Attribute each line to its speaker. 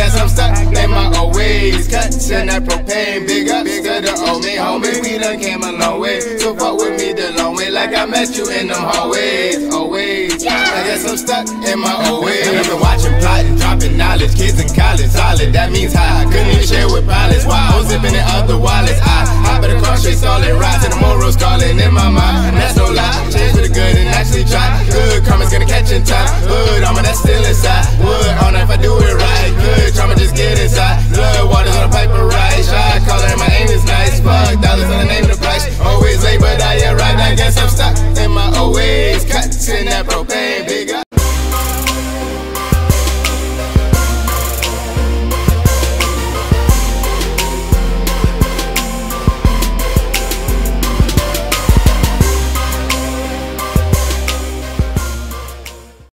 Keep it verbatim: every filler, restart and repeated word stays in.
Speaker 1: guess I'm stuck in my old ways. Cuts in that propane, big ups to the old me, homie. We done came a long way, so fuck with me the long way, like I met you in them hallways. Always, I guess I'm stuck in my old ways. I've been watching, plotting, dropping knowledge. Kids in college, solid, that means high. Couldn't even share with pilots. Why? I was zipping in other wallets. I hop in the car, straight solid rides, and the morals calling in my mind. And that's no lie, change for the good and actually try. Good karma's gonna catch in time. Hood armor that's still inside. Wood on if I do it